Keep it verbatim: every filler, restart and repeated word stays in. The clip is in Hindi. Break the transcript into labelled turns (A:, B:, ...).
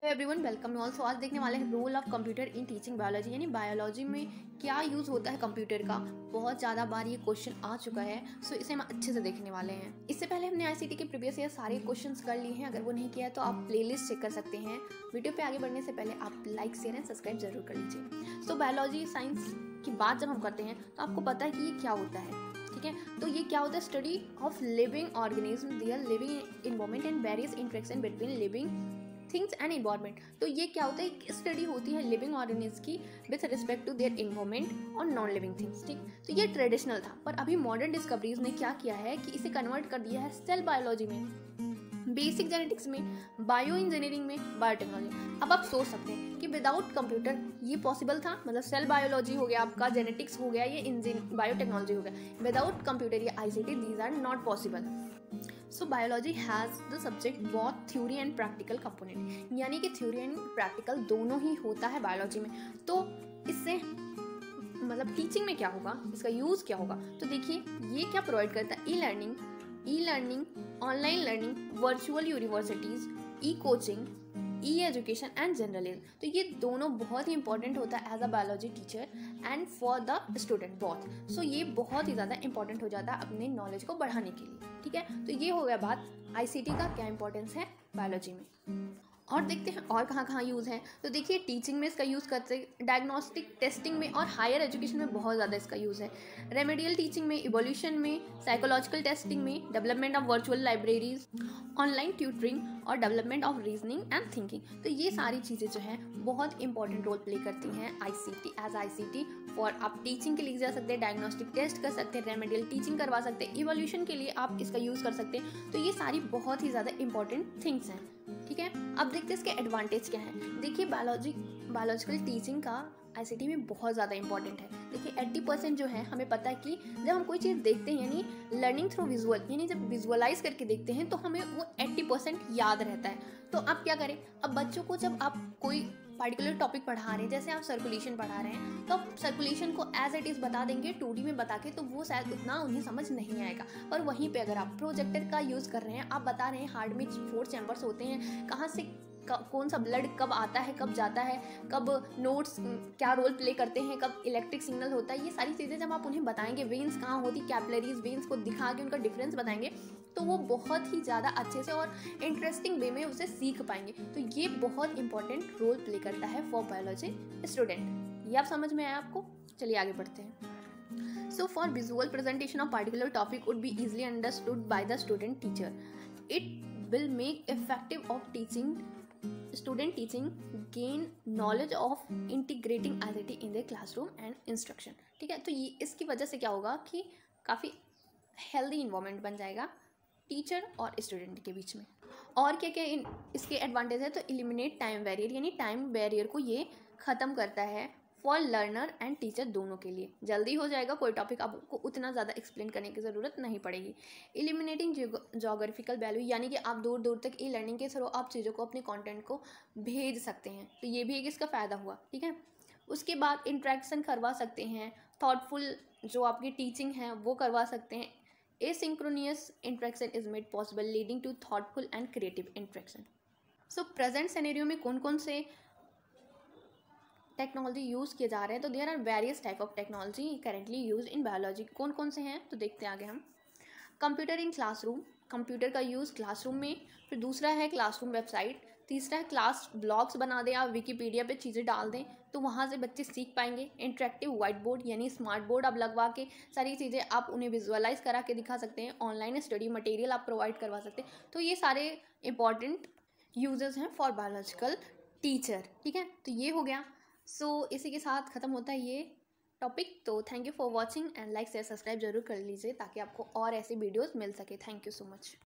A: Everyone welcome also. आज देखने वाले हैं role of computer in teaching biology, यानी बायोलॉजी में क्या यूज़ होता है कंप्यूटर का। बहुत ज़्यादा बार ये क्वेश्चन आ चुका है, सो इसे हम अच्छे से देखने वाले हैं। इससे पहले हमने आईसीटी के प्रीवियस ईयर सारे क्वेश्चंस कर लिए हैं। अगर वो नहीं किया है तो आप प्लेलिस्ट चेक कर सकते हैं। वीडियो पे आगे बढ़ने से पहले आप लाइक शेयर एंड सब्सक्राइब जरूर कर लीजिए। सो बायोलॉजी साइंस की बात जब हम करते हैं तो आपको पता है कि ये क्या होता है, ठीक है। तो ये क्या होता है? Study of living organism, their living environment and various interaction between living things and environment. तो ये क्या होता है? एक स्टडी होती है लिविंग ऑर्गेनिज्म की with respect to their environment और नॉन लिविंग थिंग्स, ठीक। तो ये ट्रेडिशनल था, पर अभी मॉडर्न डिस्कवरीज ने क्या किया है कि इसे कन्वर्ट कर दिया है सेल बायोलॉजी में, बेसिक जेनेटिक्स में, बायो इंजीनियरिंग में, बायोटेक्नोलॉजी। अब आप सोच सकते हैं कि विदाउट कंप्यूटर ये पॉसिबल था, मतलब सेल बायोलॉजी हो गया आपका, जेनेटिक्स हो गया, ये इंजीन बायोटेक्नोलॉजी हो गया। विदाउट कंप्यूटर या ICT these are not possible. So biology has the subject both theory and practical component, यानी कि थ्योरी एंड प्रैक्टिकल दोनों ही होता है बायोलॉजी में। तो इससे मतलब टीचिंग में क्या होगा, इसका यूज़ क्या होगा? तो देखिए ये क्या प्रोवाइड करता है? E learning, e learning, online learning, virtual universities, e coaching, e education and journalism. तो ये दोनों बहुत ही इंपॉर्टेंट होता है as a biology teacher and for the student both. So ये बहुत ही ज़्यादा इंपॉर्टेंट हो जाता है अपने नॉलेज को बढ़ाने के लिए, ठीक है। तो ये हो गया बात आईसीटी का क्या इंपॉर्टेंस है बायोलॉजी में। और देखते हैं और कहाँ कहाँ यूज़ है। तो देखिए टीचिंग में इसका यूज़ करते हैं, डायग्नोस्टिक टेस्टिंग में और हायर एजुकेशन में बहुत ज़्यादा इसका यूज़ है। रेमेडियल टीचिंग में, इवोल्यूशन में, साइकोलॉजिकल टेस्टिंग में, development of virtual libraries, online tutoring और development of reasoning and thinking. तो ये सारी चीज़ें जो हैं बहुत इंपॉर्टेंट रोल प्ले करती हैं आईसीटी एज आईसीटी फॉर। आप टीचिंग के लिए जा सकते हैं, डायग्नोस्टिक टेस्ट कर सकते हैं, रेमेडियल टीचिंग करवा सकते हैं, इवोल्यूशन के लिए आप इसका यूज़ कर सकते हैं। तो ये सारी बहुत ही ज़्यादा इंपॉर्टेंट थिंग्स हैं, ठीक है। अब देखते हैं इसके एडवांटेज क्या हैं। देखिए बायोलॉजी बायोलॉजिकल टीचिंग का आईसीटी में बहुत ज़्यादा इंपॉर्टेंट है। देखिए अस्सी परसेंट जो है हमें पता है कि जब हम कोई चीज़ देखते हैं, यानी लर्निंग थ्रू विजुअल, यानी जब विजुअलाइज करके देखते हैं तो हमें वो अस्सी परसेंट याद रहता है। तो आप क्या करें, अब बच्चों को जब आप कोई पार्टिकुलर टॉपिक पढ़ा रहे हैं, जैसे आप सर्कुलेशन पढ़ा रहे हैं, तो आप सर्कुलेशन को एज इट इज़ बता देंगे टू डी में बता के, तो वो शायद उतना उन्हें समझ नहीं आएगा। और वहीं पे अगर आप प्रोजेक्टर का यूज़ कर रहे हैं, आप बता रहे हैं हार्ट में फोर चैम्बर्स होते हैं, कहाँ से कौन सा ब्लड कब आता है, कब जाता है, कब नोट्स क्या रोल प्ले करते हैं, कब इलेक्ट्रिक सिग्नल होता है, ये सारी चीज़ें जब आप उन्हें बताएंगे, वेन्स कहाँ होती, कैपिलरीज, वेन्स को दिखा के उनका डिफरेंस बताएंगे, तो वो बहुत ही ज़्यादा अच्छे से और इंटरेस्टिंग वे में उसे सीख पाएंगे। तो ये बहुत इंपॉर्टेंट रोल प्ले करता है फॉर बायोलॉजी स्टूडेंट। ये आप समझ में आया आपको? चलिए आगे बढ़ते हैं। So for visual presentation of particular topic would be easily understood by the student teacher. It will make effective of teaching student teaching gain knowledge of integrating I C T in their classroom and instruction, ठीक है। तो ये इसकी वजह से क्या होगा कि काफ़ी हेल्दी इन्वायरमेंट बन जाएगा टीचर और स्टूडेंट के बीच में। और क्या क्या इन इसके एडवांटेज है? तो एलिमिनेट टाइम बैरियर, यानी टाइम बैरियर को ये ख़त्म करता है फॉर लर्नर एंड टीचर दोनों के लिए। जल्दी हो जाएगा, कोई टॉपिक आपको उतना ज़्यादा एक्सप्लेन करने की ज़रूरत नहीं पड़ेगी। एलिमिनेटिंग जोग्राफिकल वैल्यू, यानी कि आप दूर दूर तक ई लर्निंग के थ्रू आप चीज़ों को, अपने कंटेंट को भेज सकते हैं। तो ये भी एक इसका फ़ायदा हुआ, ठीक है। उसके बाद इंट्रैक्शन करवा सकते हैं, थॉटफुल जो आपकी टीचिंग है वो करवा सकते हैं। Asynchronous interaction is made possible leading to thoughtful and creative interaction. So present scenario में कौन कौन से टेक्नोलॉजी यूज़ किए जा रहे हैं? तो there are various type of technology currently use in biology. कौन कौन से हैं तो देखते हैं आगे हम। कंप्यूटर इन क्लासरूम, कंप्यूटर का यूज़ क्लासरूम में। फिर दूसरा है क्लासरूम वेबसाइट। तीसरा है क्लास ब्लॉग्स बना दें, आप विकीपीडिया पे चीज़ें डाल दें तो वहाँ से बच्चे सीख पाएंगे। इंटरेक्टिव वाइट बोर्ड, यानी स्मार्ट बोर्ड आप लगवा के सारी चीज़ें आप उन्हें विजुअलाइज करा के दिखा सकते हैं। ऑनलाइन स्टडी मटेरियल आप प्रोवाइड करवा सकते हैं। तो ये सारे इंपॉर्टेंट यूजेस हैं फॉर बायोलॉजिकल टीचर, ठीक है। तो ये हो गया। सो so, इसी के साथ ख़त्म होता है ये टॉपिक। तो thank you for watching and like share subscribe जरूर कर लीजिए ताकि आपको और ऐसी वीडियोस मिल सके। Thank you so much.